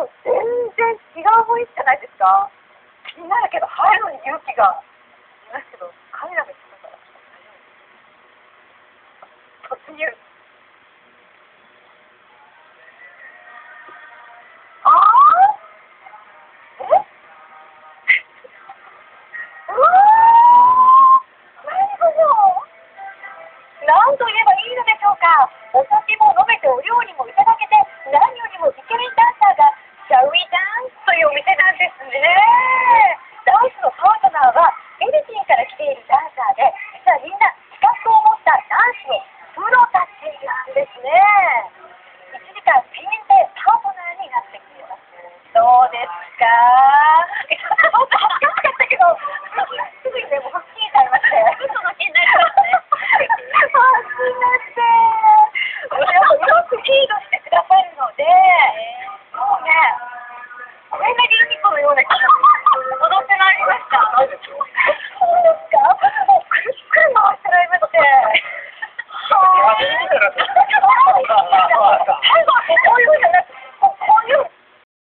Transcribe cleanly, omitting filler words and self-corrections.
と全然違う雰囲気じゃないですか。気になるけど入るのに勇気がいますけど、カメラが来たから突入。ああえうわー何この何と言えばいいのでしょうか。お酒も飲めてお料理もいただけて、何よりもイケメンダンサーがシャウィダンスというお店なんですね。ダンスのパートナーはフィリピンから来ているダンサーで、実はみんな資格を持ったダンスのプロたちなんですね。1時間1000円でパートナーになってきています。どうですか。ちょっと恥ずかしかったけど、すぐにでも吹っ切れちゃいまして。 嘘の気になりますね。 よくリードしてくださるので、もうね、これがリンミコのような気が踊ってまいりました。